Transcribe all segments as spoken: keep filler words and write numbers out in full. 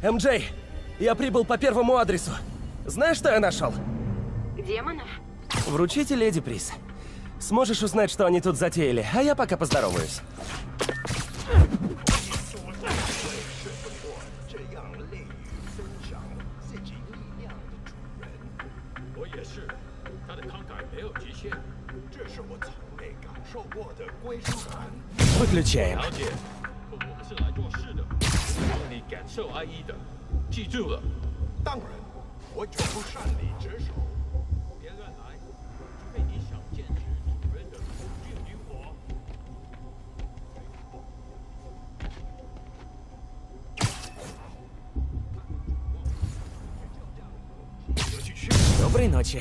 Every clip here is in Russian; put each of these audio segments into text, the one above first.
эм джей, я прибыл по первому адресу. Знаешь, что я нашел? Демонов? Вручите леди приз. Сможешь узнать, что они тут затеяли, а я пока поздороваюсь. Выключаем. Доброй ночи.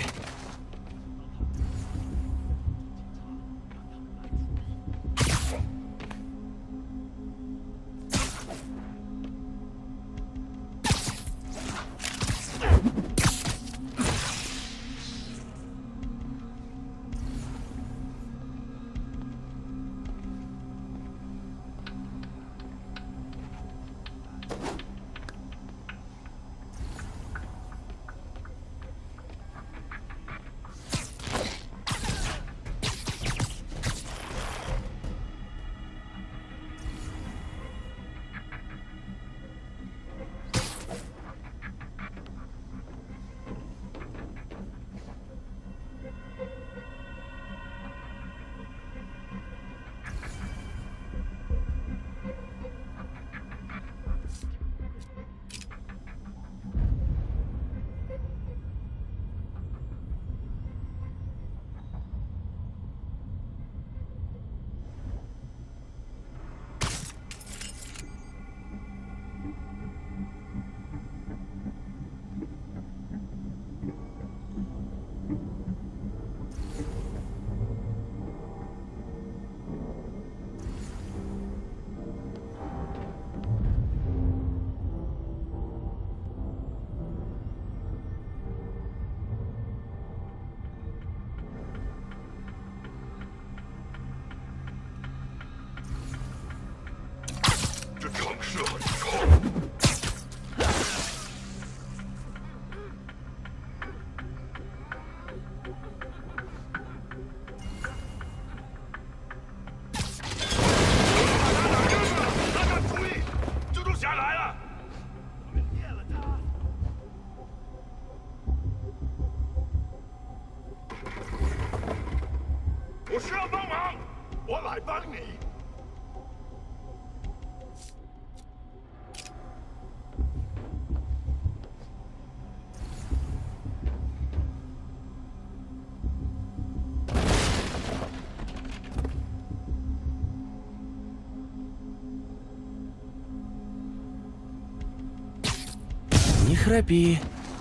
Не храпи.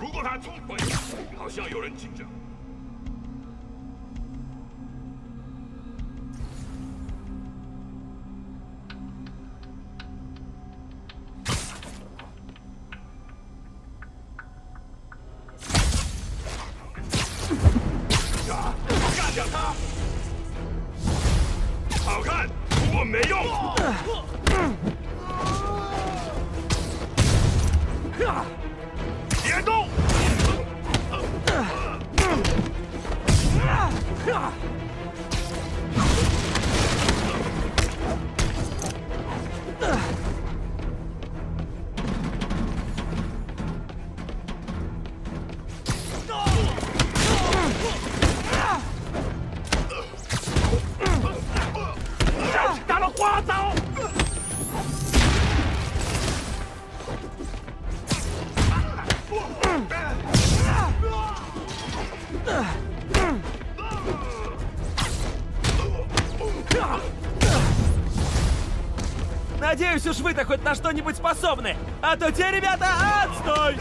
Надеюсь, уж вы-то хоть на что-нибудь способны, а то те ребята отстой!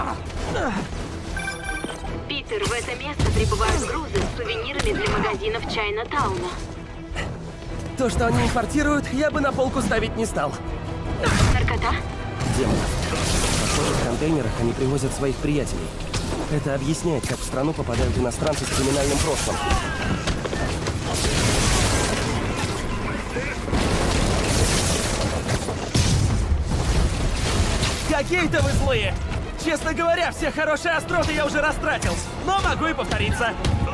Питер, в это место прибывают грузы с сувенирами для магазинов Чайна-тауна. То, что они импортируют, я бы на полку ставить не стал. Наркота? Демонов. Похоже, в контейнерах они привозят своих приятелей. Это объясняет, как в страну попадают иностранцы с криминальным прошлым. Какие-то вы злые! Честно говоря, все хорошие остроты я уже растратил, но могу и повториться.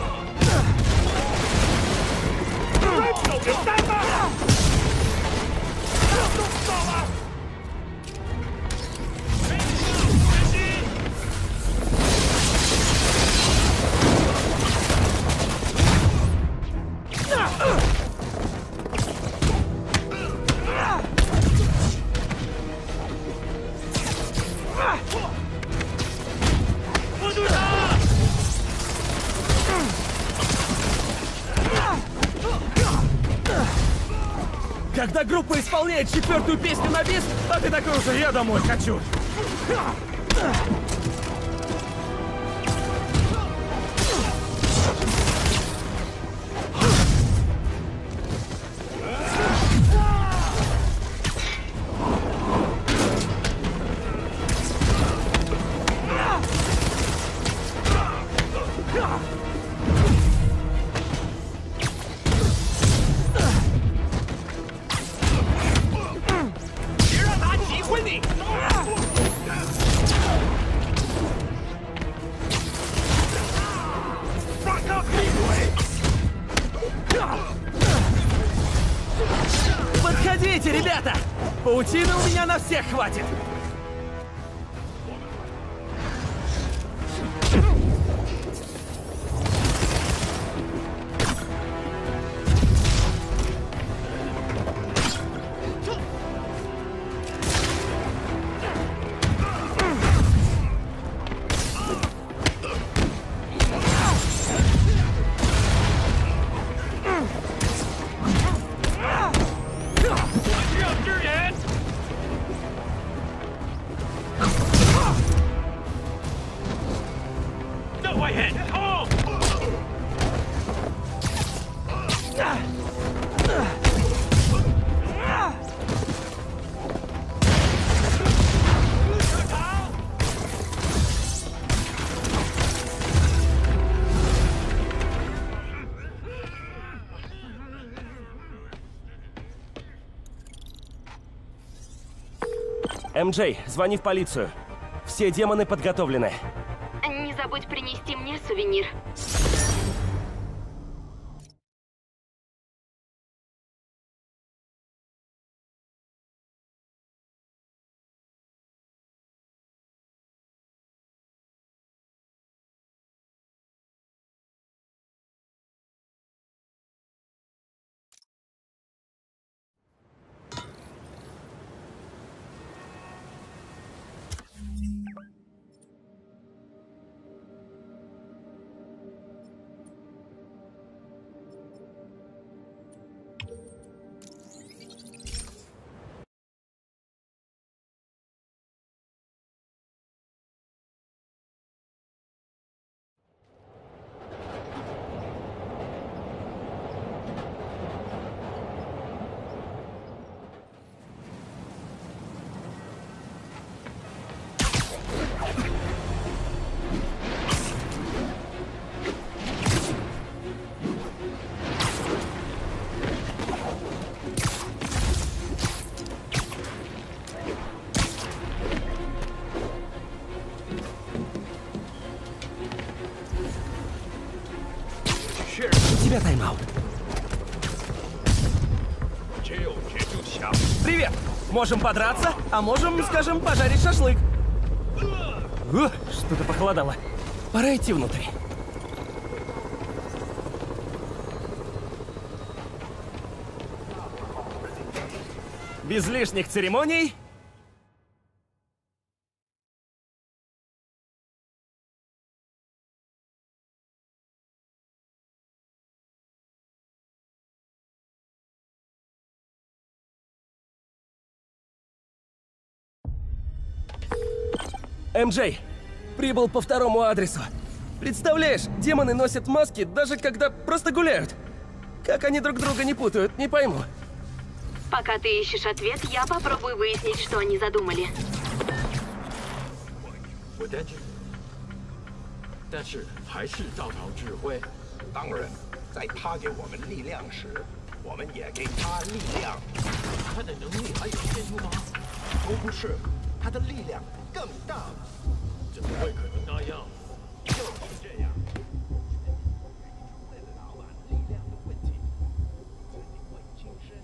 Когда группа исполняет четвертую песню на бис, а ты такой уже «я домой хочу». Подходите, ребята! Паутины у меня на всех хватит! эм джей, звони в полицию. Все демоны подготовлены. Не забудь принести мне сувенир. У тебя тайм-аут. Привет! Можем подраться, а можем, скажем, пожарить шашлык. Ух, что-то похолодало. Пора идти внутрь. Без лишних церемоний. эм джей, прибыл по второму адресу. Представляешь, демоны носят маски даже когда просто гуляют. Как они друг друга не путают, не пойму. Пока ты ищешь ответ, я попробую выяснить, что они задумали. 我担心，但是还是照常指挥。 当然，在他给我们力量时，我们也给他力量。 他的能力还有限度吗？ 都不是， 他的力量更大了。 怎么会可能那样？ 就是这样。为了老板力量的问题，肯定会轻生。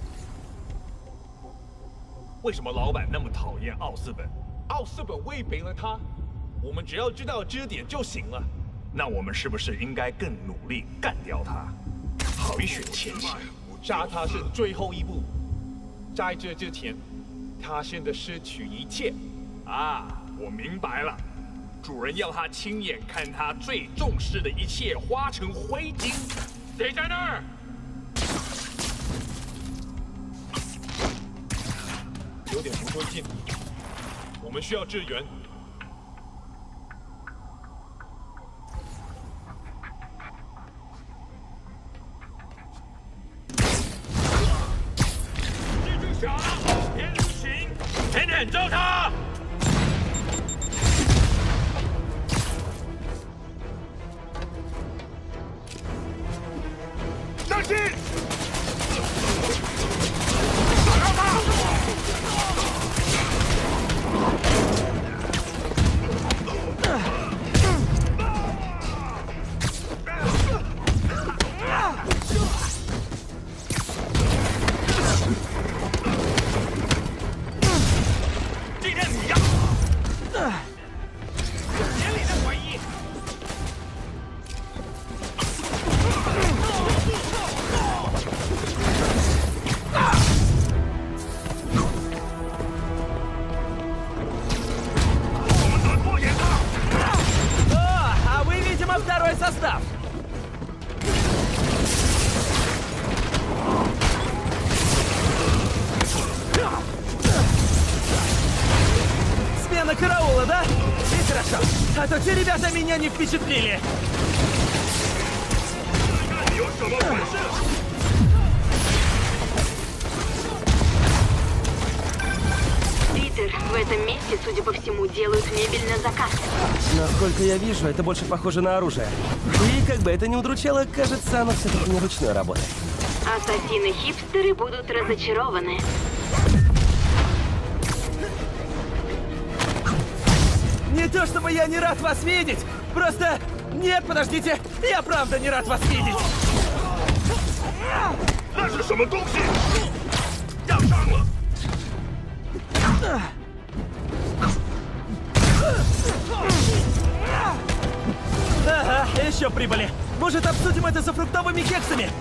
为什么老板那么讨厌奥斯本？ 奥斯本喂饼了他，我们只要知道支点就行了。 那我们是不是应该更努力干掉他，回旋前行？ 杀他是最后一步，在这之前，他现在失去一切。 啊，我明白了，主人要他亲眼看他最重视的一切化成灰烬。谁在那儿？ 有点不对劲，我们需要支援。 蜘蛛侠，别离行，狠狠揍他！上去！打到他！今天你呀，眼里的回忆。我们能拖延他。 О, а вы, видимо, второй состав. Смена караула, да? И хорошо. А то те ребята меня не впечатлили. 有什么本事？ Питер, в этом месте, судя по всему, делают мебель на заказ. Насколько я вижу, это больше похоже на оружие. И как бы это ни удручало, кажется, оно все-таки не ручной работы. Ассасины-хипстеры будут разочарованы. Не то чтобы я не рад вас видеть, просто... Нет, подождите, я правда не рад вас видеть. 那是什么东西？压伤了。 Ага, еще прибыли. Может, обсудим это за фруктовыми кексами?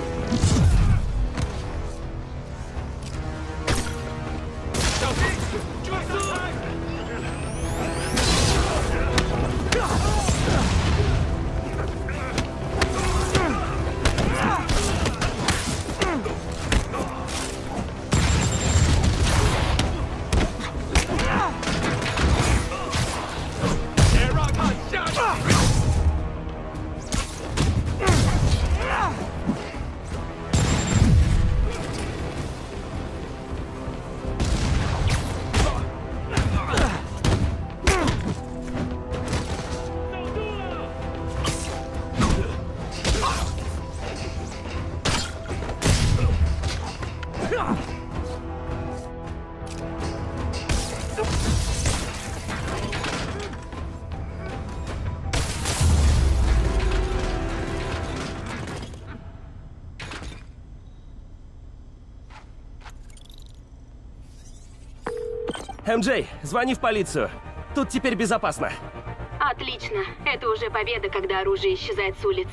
эм джей, звони в полицию. Тут теперь безопасно. Отлично. Это уже победа, когда оружие исчезает с улиц.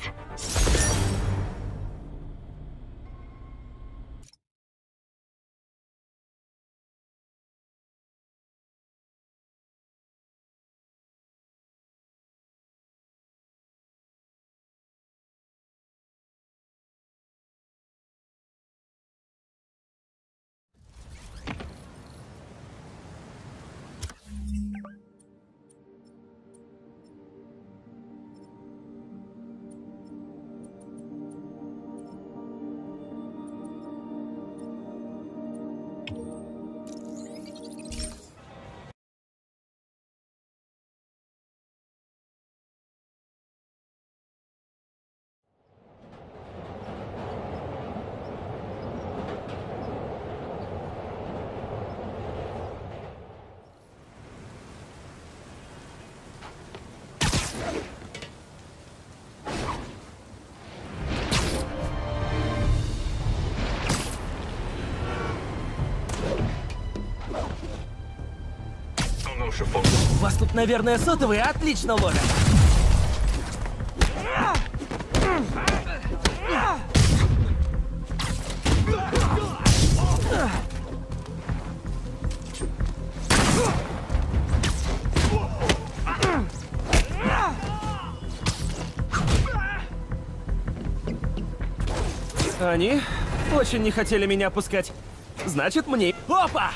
方是疯了。 Вас тут, наверное, сотовые отлично ловят. Они очень не хотели меня пускать. Значит, мне... Опа!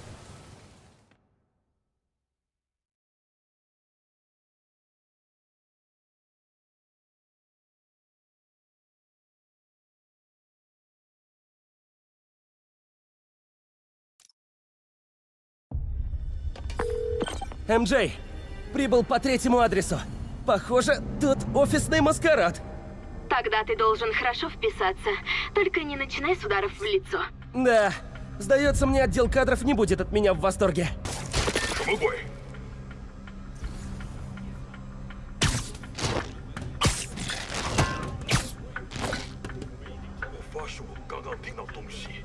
эм джей, прибыл по третьему адресу. Похоже, тут офисный маскарад. Тогда ты должен хорошо вписаться. Только не начинай с ударов в лицо. Да, сдается мне, отдел кадров не будет от меня в восторге. 什么鬼？我发誓，我刚刚听到东西。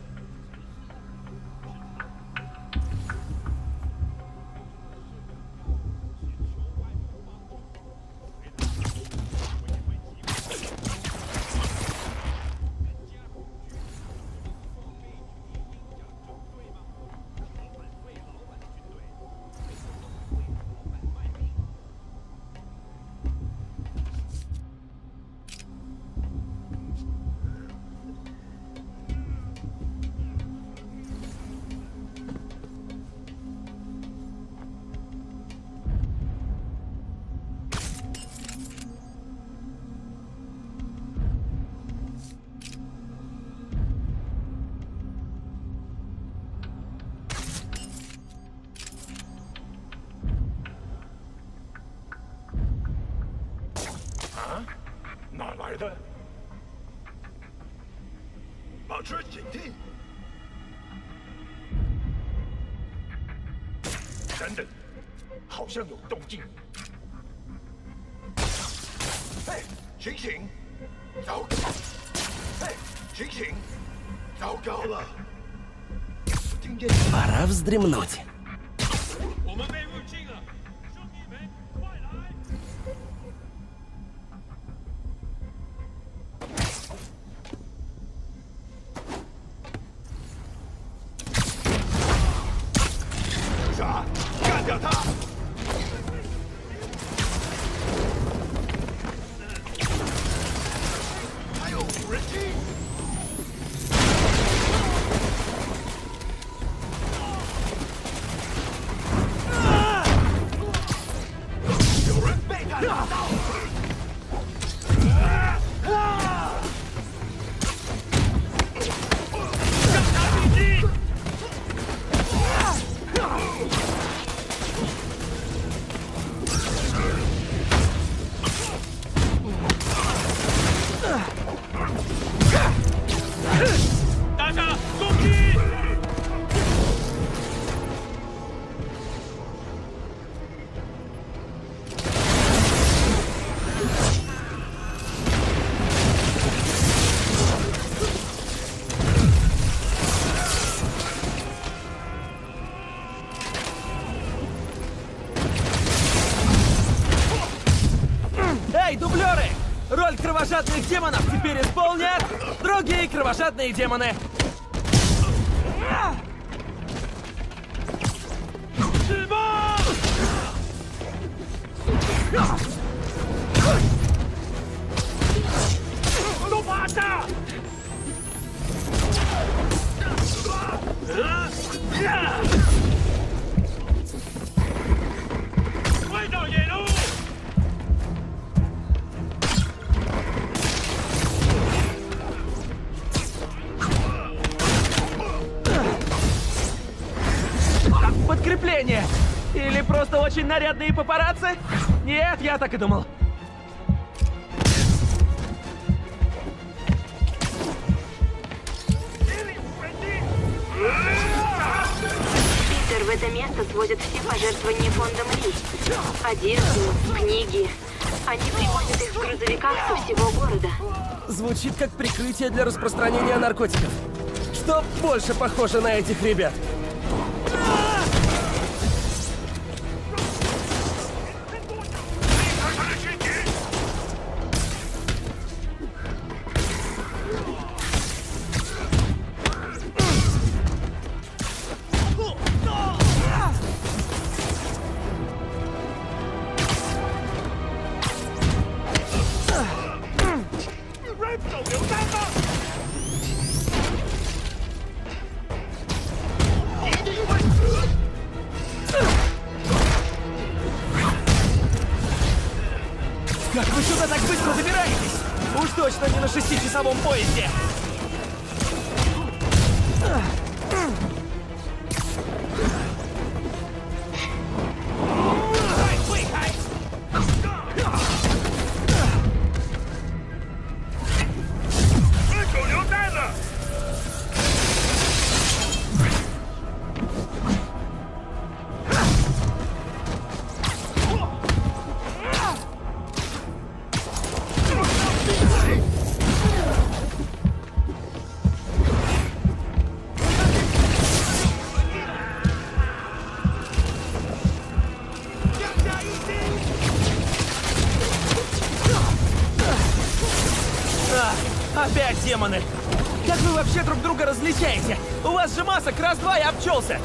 哪来的？保持警惕！等等，好像有动静。嘿，醒醒！糟糕！嘿，醒醒！糟糕了！听见？ Пора вздремнуть. 我们被入侵了，兄弟们，快来！ 啥？干掉他！还有无人机！有人被他打到！让他进击！ 打上攻击！ Эй, дублеры! Роль кровожадных демонов теперь исполнят другие кровожадные демоны. Подкрепление! Или просто очень нарядные папарацци? Нет, я так и думал. Питер, в это место сводят все пожертвования фондом Ли. Одежду, книги. Они привозят их в грузовиках со всего города. Звучит как прикрытие для распространения наркотиков. Что больше похоже на этих ребят? Как вы сюда так быстро добираетесь? Уж точно не на шестичасовом поезде! Опять демоны! Как вы вообще друг друга различаете? У вас же масок раз-два и обчелся!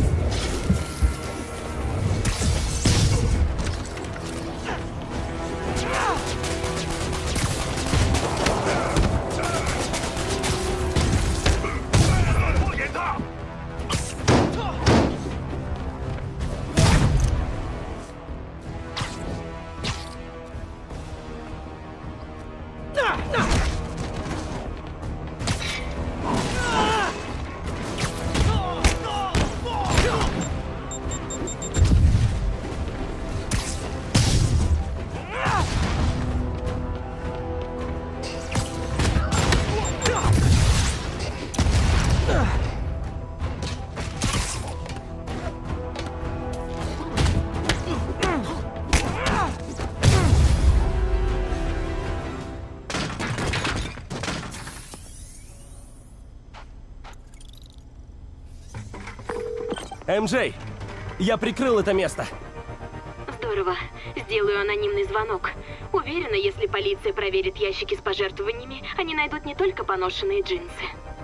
эм джей, я прикрыл это место. Здорово. Сделаю анонимный звонок. Уверена, если полиция проверит ящики с пожертвованиями, они найдут не только поношенные джинсы.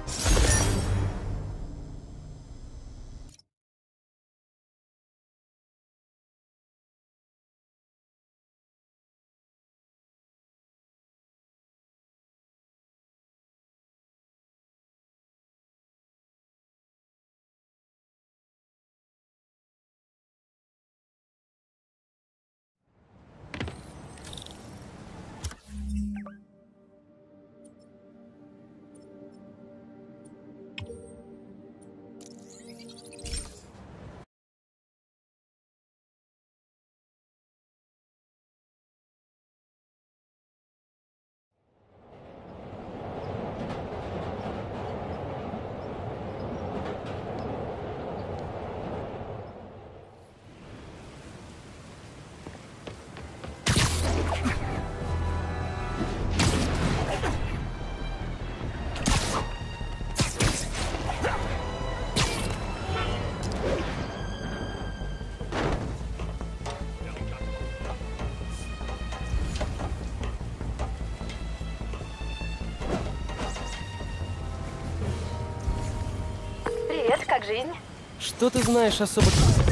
Привет, как жизнь? Что ты знаешь особо...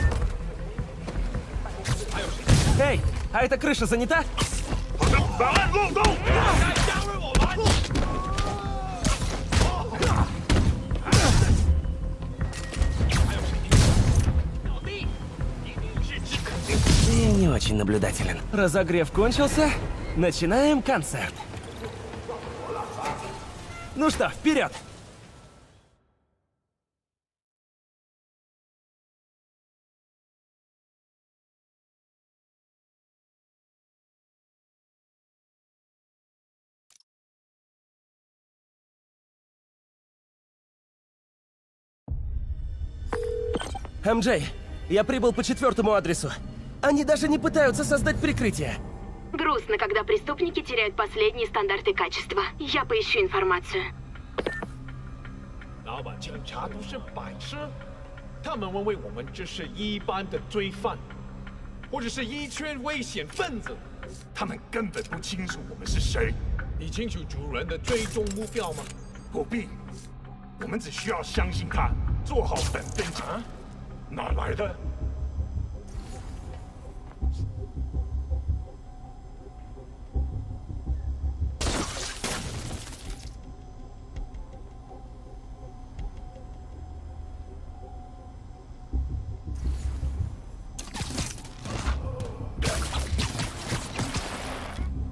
Эй, а эта крыша занята? Я не очень наблюдателен. Разогрев кончился, начинаем концерт. Ну что, вперед! эм джей, я прибыл по четвертому адресу. Они даже не пытаются создать прикрытие. Грустно, когда преступники теряют последние стандарты качества. Я поищу информацию. 老板，警察都是白痴，他们认为我们只是一般的罪犯，或者是一圈危险分子。 他们根本不清楚我们是谁。 你清楚主人的最终目标吗？ 不必，我们只需要相信他，做好本分就。啊？哪来的？ 我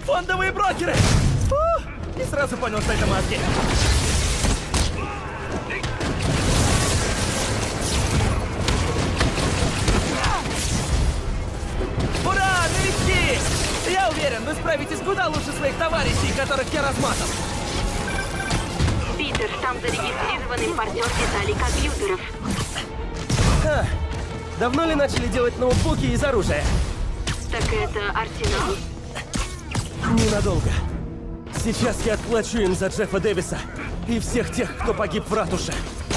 Фондовые брокеры! Фу! И сразу понял, что это маски. Ура, новички! Я уверен, вы справитесь куда лучше своих товарищей, которых я размазал. Питер, там зарегистрирован импортер деталей компьютеров. Ха. Давно ли начали делать ноутбуки из оружия? Так это Арсенал? Ненадолго. Сейчас я отплачу им за Джеффа Дэвиса и всех тех, кто погиб в ратуше.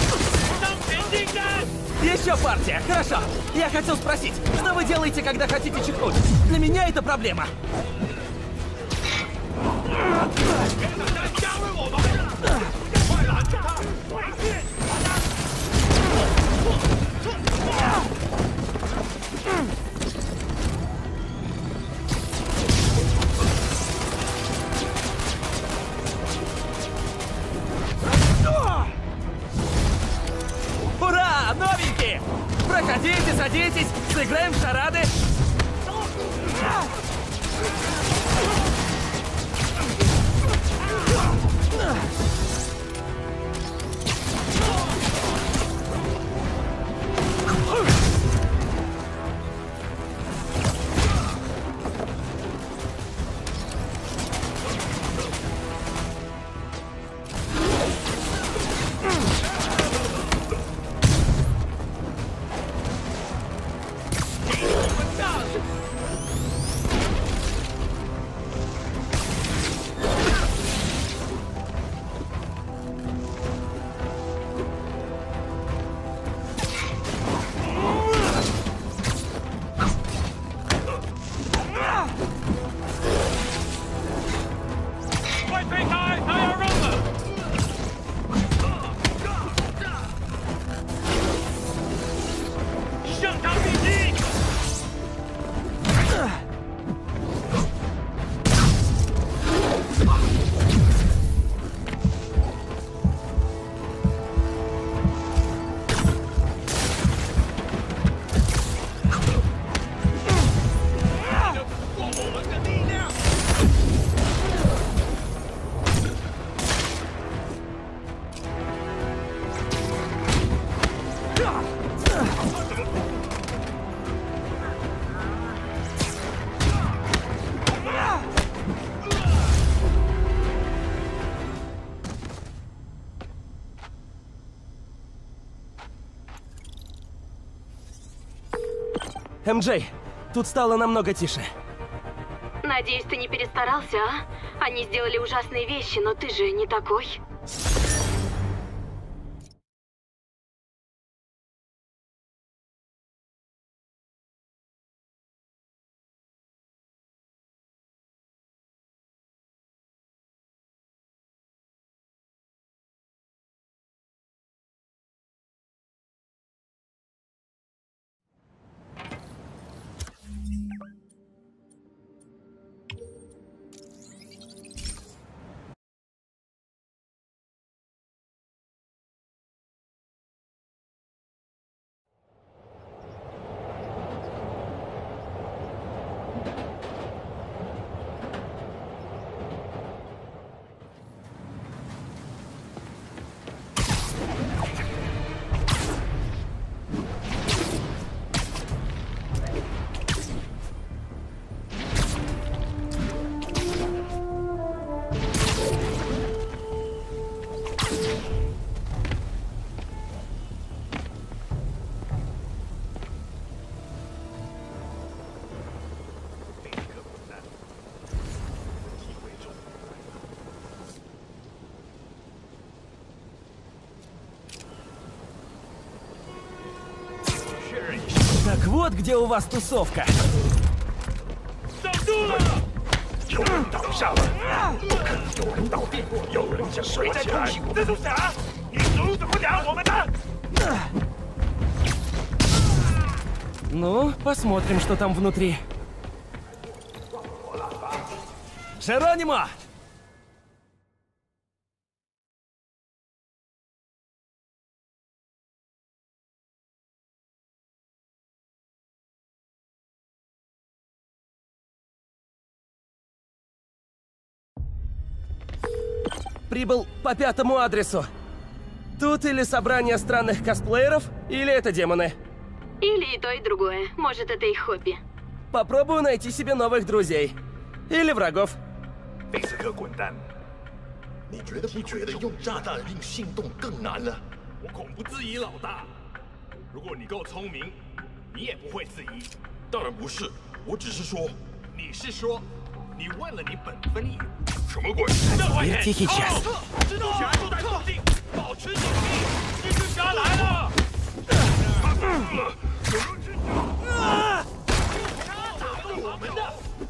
Еще партия, хорошо. Я хотел спросить, что вы делаете, когда хотите чихнуть? Для меня это проблема. Ура, новенькие! Проходите, садитесь, сыграем в шарады. эм джей, тут стало намного тише. Надеюсь, ты не перестарался, а? Они сделали ужасные вещи, но ты же не такой. Так вот где у вас тусовка. 有人倒下了，不可能有人倒地，有人想谁在偷袭我们？这是啥？你阻止不了我们的！ Ну, посмотрим, что там внутри. Джеронимо! прибыл по пятому адресу. Тут или собрание странных косплееров, или это демоны. Или и то, и другое. Может, это их хобби. Попробую найти себе новых друзей. Или врагов. 贝斯克滚蛋！你觉得不觉得用炸弹令心动更难了？ 我恐不质疑老大。如果你够聪明，你也不会质疑。 当然不是，我只是说， 你是说，你问了你本分义务？ 什么鬼？ 这回也 Тихий час. 蜘蛛侠就在附近，保持警惕！蜘蛛侠来了！ 有人知道？ 他打动我们的。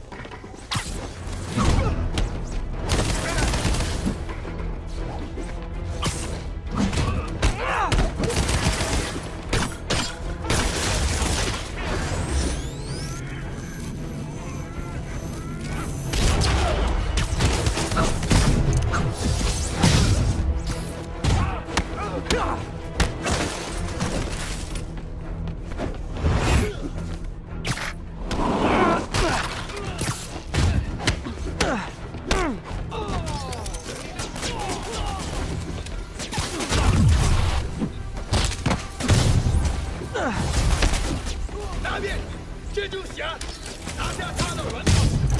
那边，蜘蛛侠，拿下他的轮头。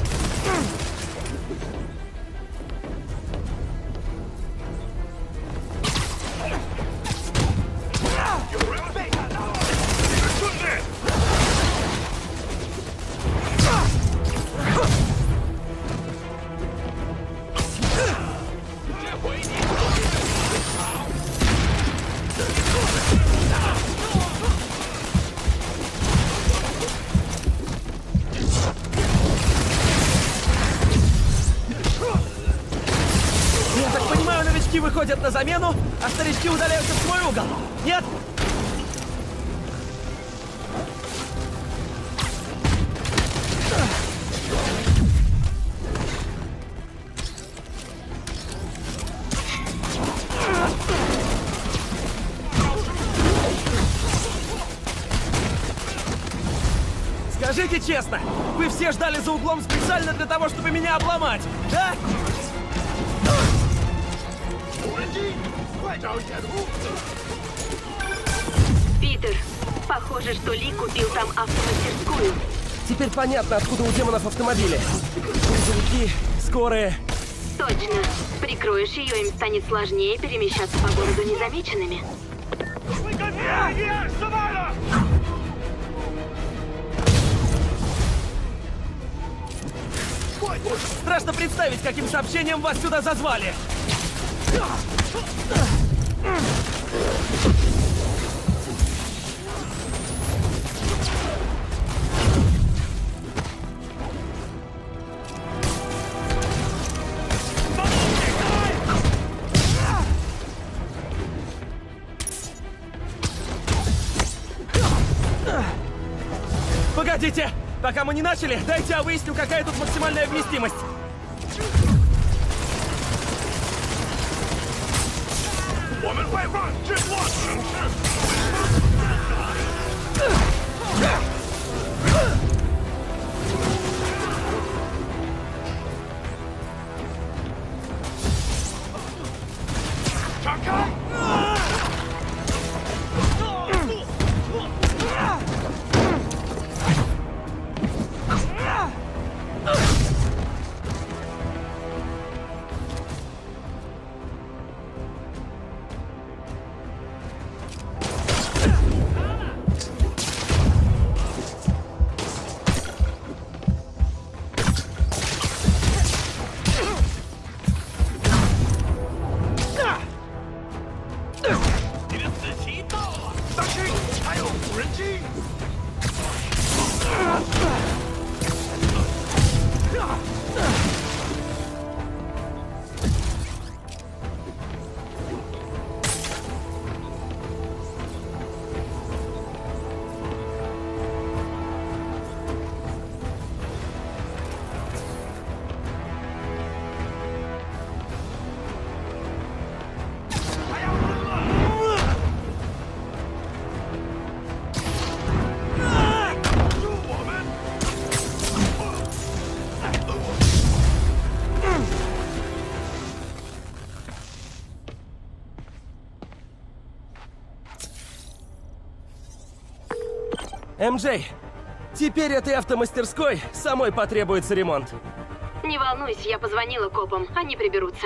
有人被打到，你们顺利。 这回你好。 Я так понимаю, новички выходят на замену, а старички удаляются в свой угол. Нет? Скажите честно, вы все ждали за углом специально для того, чтобы меня обломать, да? 无人机，快找掩护！ Питер, похоже, что Ли купил там автомастерскую. Теперь понятно, откуда у демонов автомобили. Грузовики, скорые. Точно. Прикроешь ее, им станет сложнее перемещаться по городу незамеченными. Страшно представить, каким сообщением вас сюда зазвали. Погодите! Пока мы не начали, дайте я выясню, какая тут максимальная вместимость. эм джей, теперь этой автомастерской самой потребуется ремонт. Не волнуйся, я позвонила копам, они приберутся.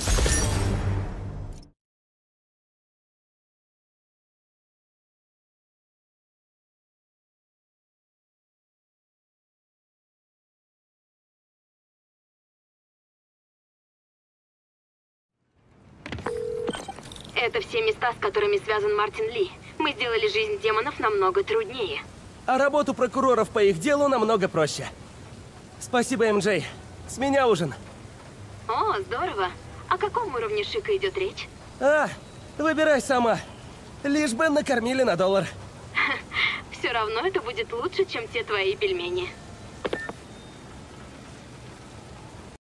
Это все места, с которыми связан Мартин Ли. Мы сделали жизнь демонов намного труднее. А работу прокуроров по их делу намного проще. Спасибо, эм джей. С меня ужин. О, здорово. О каком уровне шика идет речь? А, выбирай сама. Лишь бы накормили на доллар. Все равно это будет лучше, чем те твои пельмени.